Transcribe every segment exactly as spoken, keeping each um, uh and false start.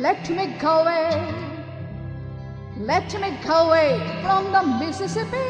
Let me go away, let me go away from the Mississippi.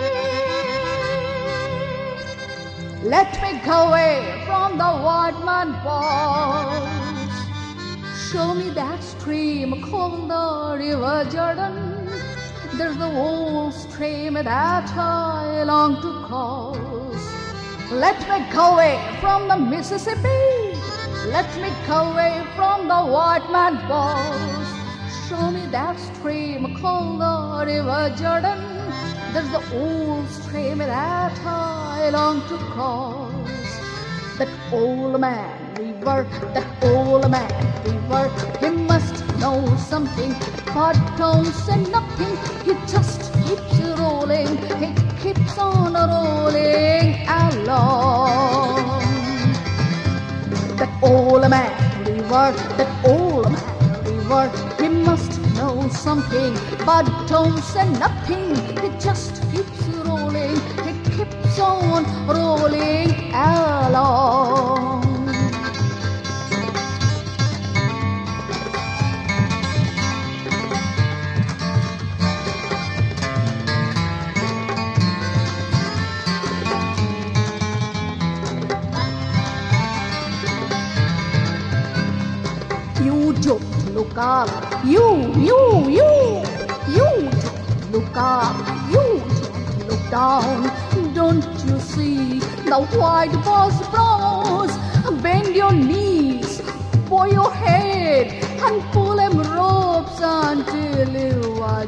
Let me go away from the white man walls. Show me that stream called the River Jordan. There's the old stream that I long to cross. Let me go away from the Mississippi. Let me go away from the white man walls. Show me that stream called the River Jordan. There's the old stream that I long to cross. That old man river, that old man river, he must know something, but don't say nothing. He just keeps rolling, he keeps on rolling along. That old man river, that old man river, he must know something, but don't say nothing. He just keeps rolling, he keeps on rolling along. You don't look up, you, you, you, you don't look up, you don't look down. Don't you see the white boss bros? Bend your knees, bow your head, and pull them ropes until you are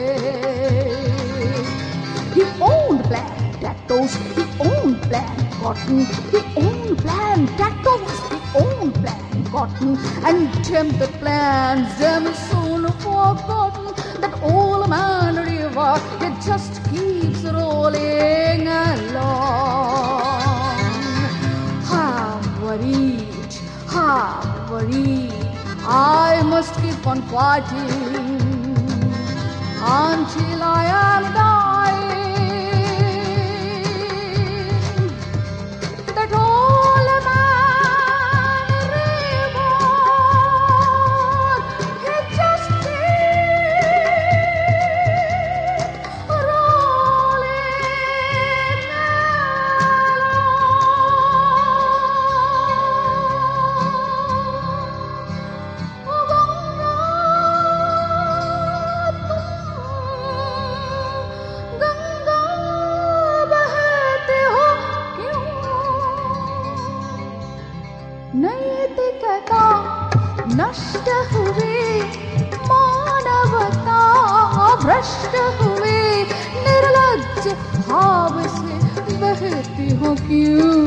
dead. He owned plantatos, he owned plant cotton, he owned plantatos, he owned plant cotton, and tempered plants, them soon forgotten. That old man river, it just keeps rolling along. I'm worried, I'm worried, I must keep on fighting until I am dying. That old man river, it just keeps rolling नैतिकता नष्ट हुए, मानवता भ्रष्ट हुए, निर्लज्ज भाव से बहती हो क्यों?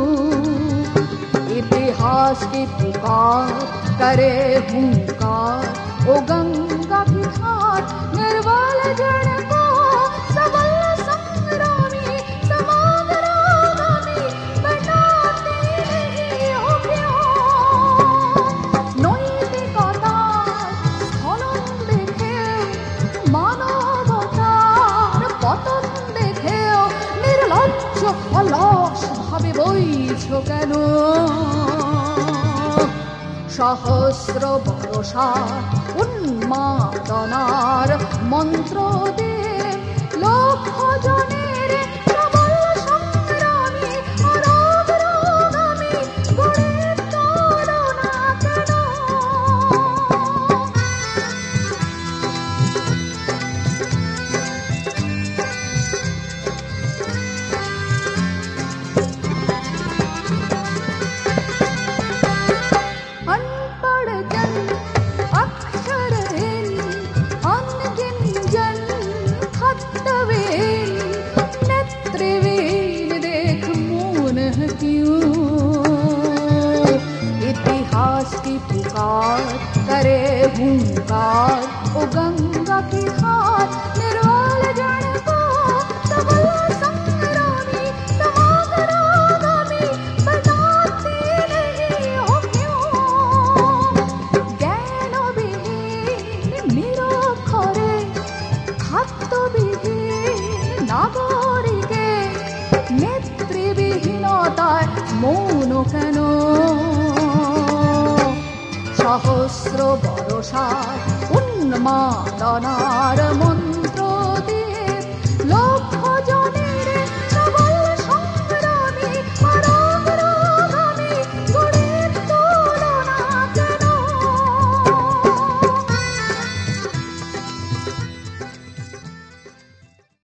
इतिहास की पुकार करे हुंकार, ओ गंगा की धार निर्मल जन को सबल संग्रामी समागरागामी बनाती नहीं हो क्यों? नैतिकता स्खलन देखे, मानवतार पतन देखे, निर्लज्ज অলস ভাবে বইছো কেন? সহস্র বর্ষার উন্মাদনার মন্ত্র দিয়ে লক্ষ জনের প্রবল সংগ্রামী আর অগ্রগামী গড়ে তোলো না কেন? करे हुंकार, ओ गंगा की धार निर्मल जन को सबल संग्रामी समागरागामी बनाती नहीं हो क्यों? ज्ञानविहीन निरक्षरे খাদ্যবিহীন নাগরিকে নেতৃবিহীনতায় মৌন কেন? সহস্র বরষার উন্মাদনার মন